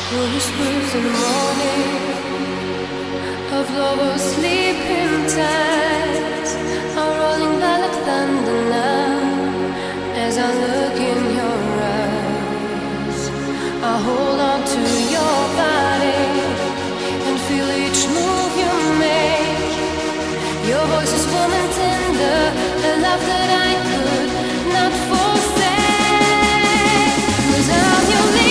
Whispers in the morning of lovers sleeping tight are rolling by like thunder now. As I look in your eyes, I hold on to your body and feel each move you make. Your voice is warm and tender, the love that I could not forsake. 'Cause I'm your leader.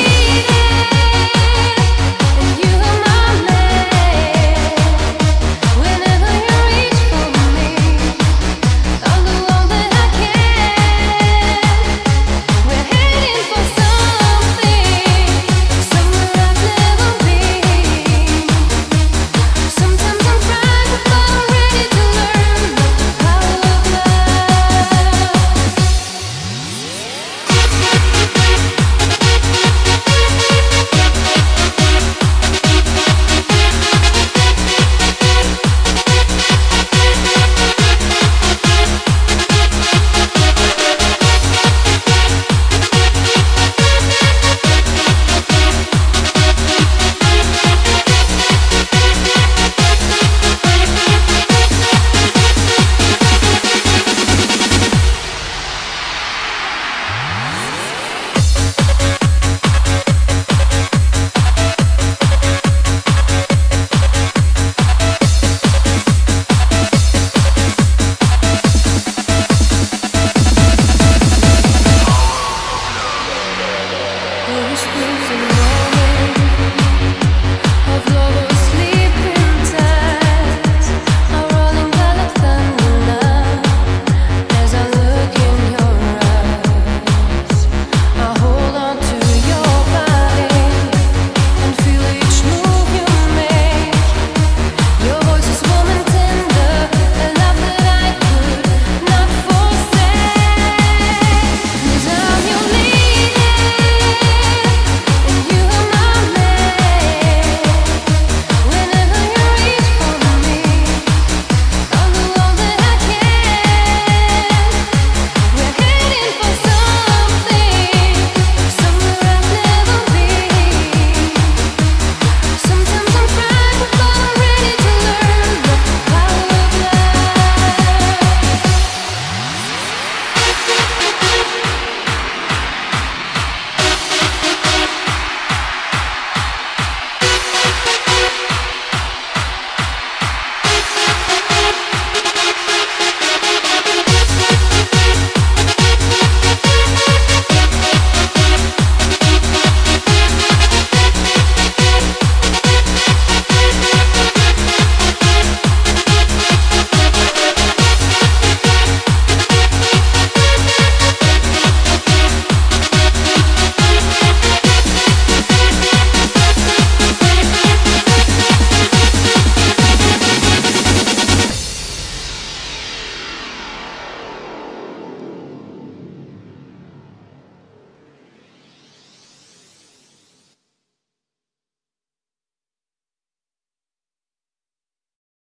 Whispers in the morning